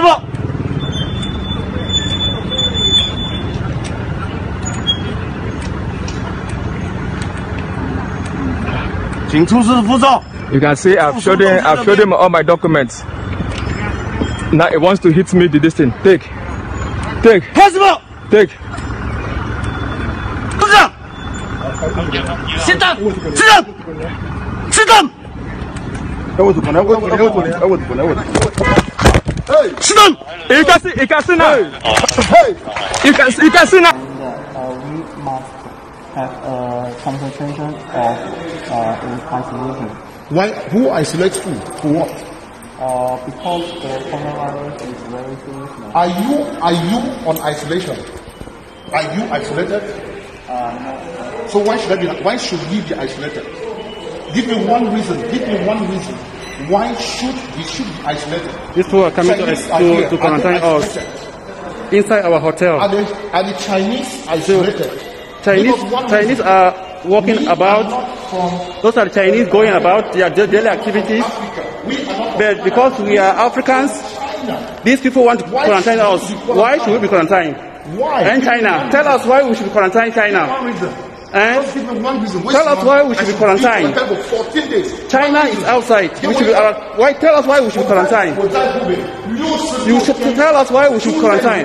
possible. 请出示护照。 You can see I've showed him all my documents. Now it wants to hit me the distance. Take. Possible. Take. Sit down. Sit down. Sit down. Sit down. You can see now. You can see now. We must have a concentration of in isolation. Why? Who isolates who? For what? Because the coronavirus is very serious now. Are you on isolation? Are you isolated? No. So why should we be isolated? Give me one reason. Why should we be isolated? These people are coming to quarantine us inside our hotel. Are the Chinese isolated? Chinese are walking about. Those are Chinese going about their daily activities. But because we are Africans, these people want to quarantine us. Why should we be quarantined? Why? And China, tell us why we should be quarantined. China. And tell us why we should be quarantined. 14 days. China is outside. We should be, why? Tell us why we should be quarantined. You should tell us why we should be quarantined.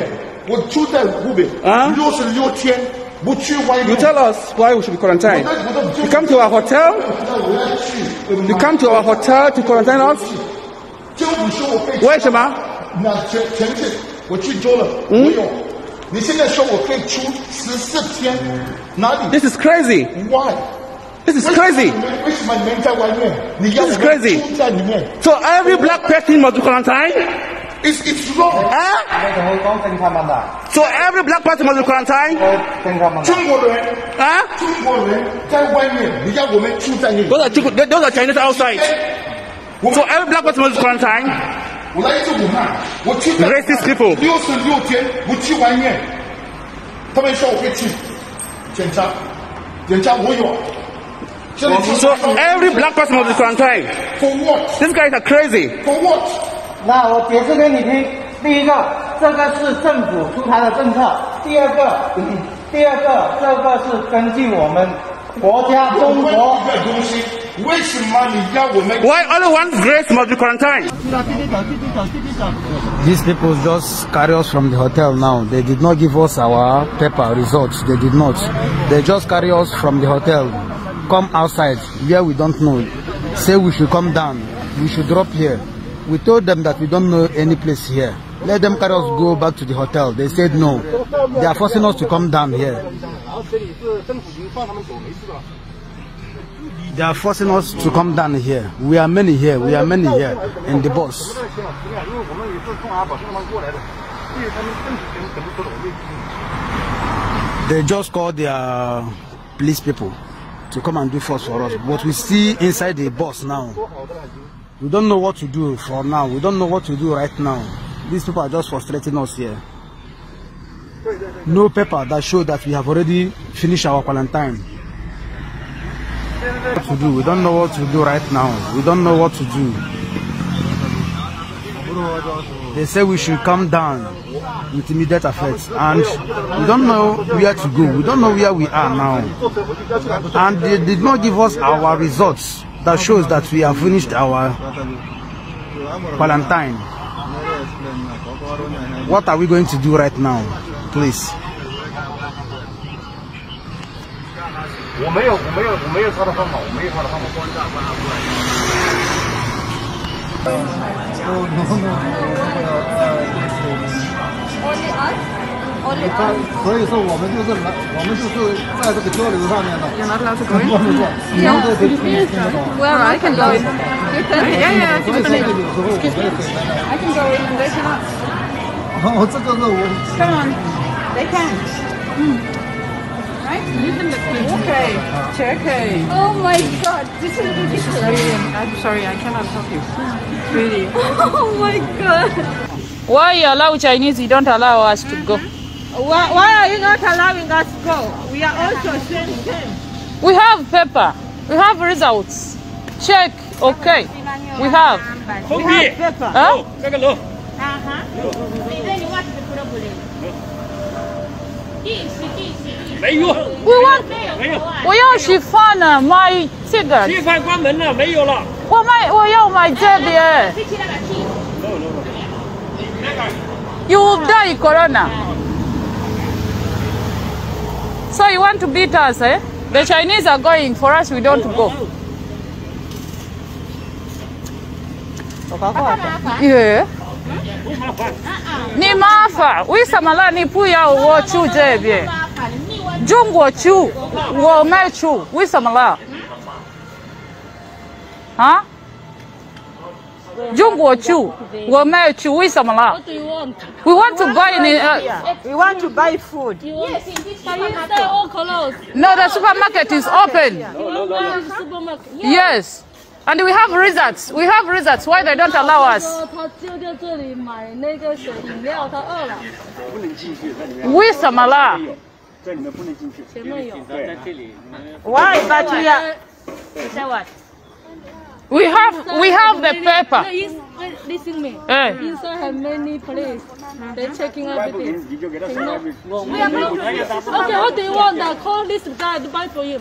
You tell us why we should be quarantined. You come to our hotel. You come to our hotel to quarantine us. Why, Shema? This is crazy. Why? This is crazy. This is crazy. So every black person must be quarantined? It's wrong. So every black person must be quarantined? Those are Chinese outside. So every black person must be quarantined? Racist people. So every black person must be quarantined. For what? These guys are crazy. For what? 那我解释给你听。第一个，这个是政府出台的政策；第二个，这个是根据我们国家中国。 为什么你要我们 Why only one race must be quarantined? These people just carry us from the hotel now. They did not give us our paper results. They did not. They just carry us from the hotel. Come outside where we don't know. Say we should come down. We should drop here. We told them that we don't know any place here. Let them carry us go back to the hotel. They said no. They are forcing us to come down here. They are forcing us to come down here. We are many here. We are many here in the bus. They just called their police people to come and do force for us. But we see inside the bus now. We don't know what to do for now. We don't know what to do right now. These people are just frustrating us here. No paper that shows that we have already finished our quarantine. What to do? We don't know what to do right now. We don't know what to do. They say we should come down with immediate effect, and we don't know where to go. We don't know where we are now. And they did not give us our results that shows that we have finished our quarantine. What are we going to do right now? Please. 我没有他的方法，我没有他的方法。 所以说我们就是在这个交流上面的。 You're not allowed to go in? Well, I can go in. You can? Yeah, excuse me. I can go in and they cannot. 这个是我。 Come on, they can. Right? Okay. Okay. Oh my God, this is ridiculous. I'm sorry, I cannot help you. Really. Oh my God. Why you allow Chinese, you don't allow us to go? Why are you not allowing us to go? We are also same. We have paper. We have results. Check. Okay. We have. We have paper. Huh? 没有， 我要洗饭了，买这个。 洗饭关门了，没有了。 我要买这边。You will die corona. So you want to beat us, eh? The Chinese are going, for us we don't go. Yeah. 你麻烦，为什么呢？你不要我去这边？中国去，我没去，为什么了？啊？中国去，我没去，为什么了 ？We want to buy we want to buy food. Yes, but you say all closed. No, the supermarket is open. Yes. And we have results. We have results. Why they don't allow us? 他就在这里买那个水饮料，他饿了。 不能进去， 为什么啦？ 这里面不能进去。 前面有。 在这里。 Why? But we are. Say what? We have the paper. Listen to me. Eh. Inside have many police. They're checking everything. 你就给他 We are going to. Okay, what do you want? Call this guy to buy for you.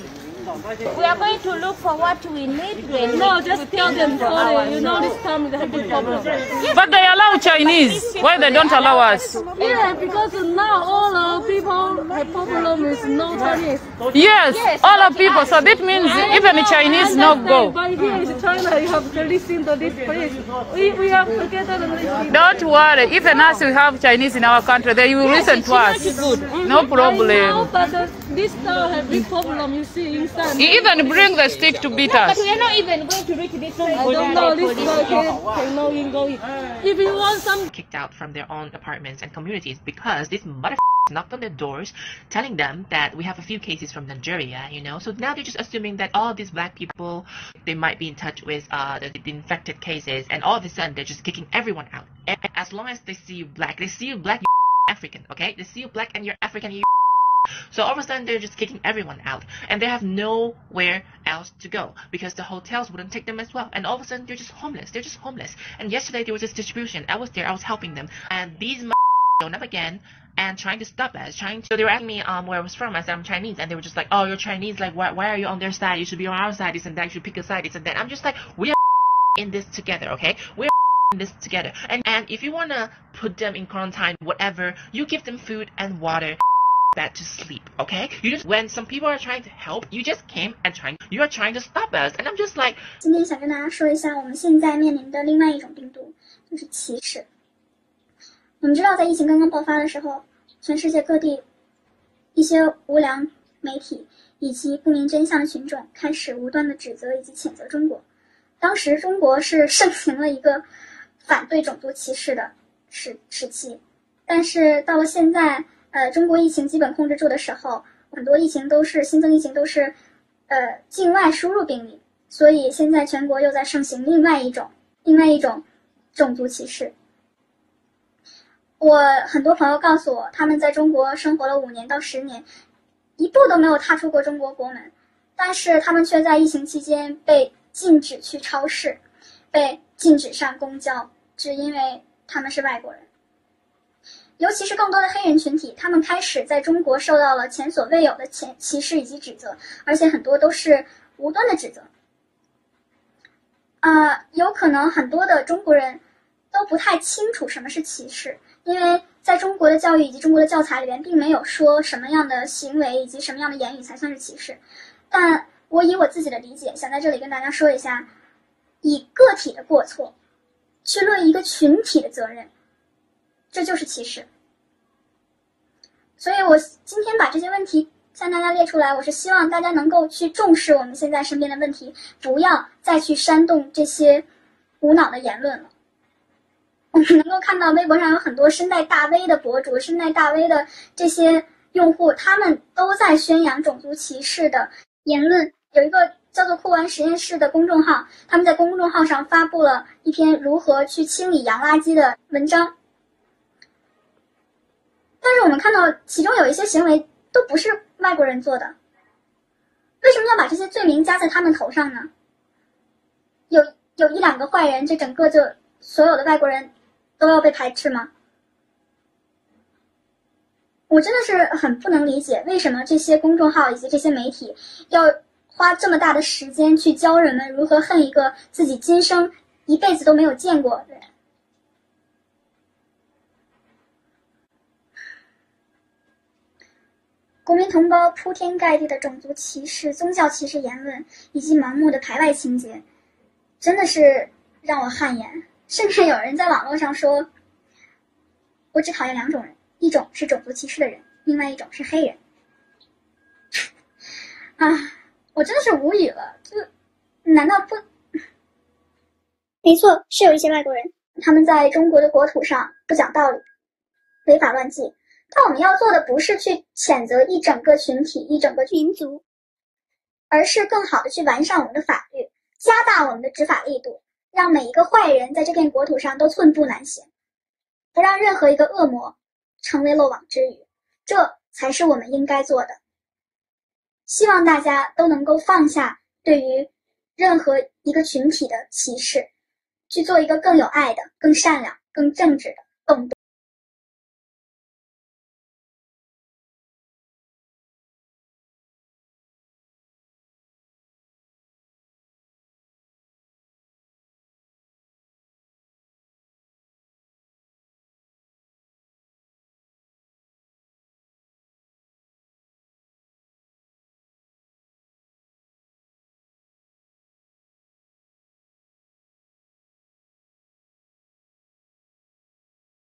We are going to look for what we need. No, just tell them sorry. You know this time they have big problem. But they allow Chinese. Why they don't allow us? Yeah, because now all the people have problem with no Chinese. Yes, all of people. So that means even the Chinese not go. But here is China. You have to listen to this place. We have to get on this. Don't worry. Even us, we have Chinese in our country. They will listen to us. No problem. But this town have big problem. You see inside. He even bring the stick to beat us. But we are not even going to reach this place. I don't know. This guy cannot even go in. If you want some. Kicked out from their own apartments and communities because these motherfuckers knocked on their doors telling them that we have a few cases from Nigeria, you know. So now they're just assuming that all these black people, they might be in touch with the infected cases, and all of a sudden they're just kicking everyone out. As long as they see you black, you're African, okay? They see you black and you're African, you're so all of a sudden they're just kicking everyone out, and they have nowhere else to go because the hotels wouldn't take them as well, and all of a sudden they're just homeless. And yesterday there was this distribution. I was there, I was helping them, and these showed up again and trying to stop us, so they were asking me where I was from. I said I'm Chinese, and they were just like, oh, you're Chinese, like why are you on their side? You should be on our side, this and that, you should pick a side, this and that. I'm just like, we are in this together, okay? We're in this together, and if you want to put them in quarantine, whatever, you give them food and water, bed to sleep, okay? You just, when some people are trying to help, you just came and you are trying to stop us, and I'm just like. 今天想跟大家说一下我们现在面临的另外一种病毒，就是歧视。我们知道在疫情刚刚爆发的时候，全世界各地一些无良媒体以及不明真相的群众开始无端的指责以及谴责中国。当时中国是盛行了一个反对种族歧视的时期，但是到了现在中国疫情基本控制住的时候，很多新增疫情都是境外输入病例，所以现在全国又在盛行另外一种种族歧视。我很多朋友告诉我，他们在中国生活了5年到10年，一步都没有踏出过中国国门，但是他们却在疫情期间被禁止去超市，被禁止上公交，只因为他们是外国人。尤其是更多的黑人群体，他们开始在中国受到了前所未有的歧视以及指责，而且很多都是无端的指责。有可能很多的中国人都不太清楚什么是歧视，因为在中国的教育以及中国的教材里边并没有说什么样的行为以及什么样的言语才算是歧视。但我以我自己的理解，想在这里跟大家说一下，以个体的过错去论一个群体的责任，这就是歧视。所以我今天把这些问题向大家列出来，我是希望大家能够去重视我们现在身边的问题，不要再去煽动这些无脑的言论了。我们能够看到微博上有很多身带大 V 的博主，身带大 V 的这些用户，他们都在宣扬种族歧视的言论。有一个叫做酷玩实验室的公众号，他们在公众号上发布了一篇如何去清理洋垃圾的文章。但是我们看到其中有一些行为都不是外国人做的，为什么要把这些罪名加在他们头上呢？有1-2个坏人，这整个就所有的外国人都要被排斥吗？我真的是很不能理解，为什么这些公众号以及这些媒体要花这么大的时间去教人们如何恨一个自己今生一辈子都没有见过的人。国民同胞铺天盖地的种族歧视、宗教歧视言论以及盲目的排外情节，真的是让我汗颜。甚至有人在网络上说，我只讨厌2种人，一种是种族歧视的人，另外一种是黑人。啊，我真的是无语了，难道不？没错，是有一些外国人，他们在中国的国土上不讲道理，违法乱纪。但我们要做的不是去谴责一整个群体、一整个民族，而是更好的去完善我们的法律，加大我们的执法力度，让每一个坏人在这片国土上都寸步难行，不让任何一个恶魔成为漏网之鱼，这才是我们应该做的。希望大家都能够放下对于任何一个群体的歧视，去做一个更有爱的、更善良、更正直的、更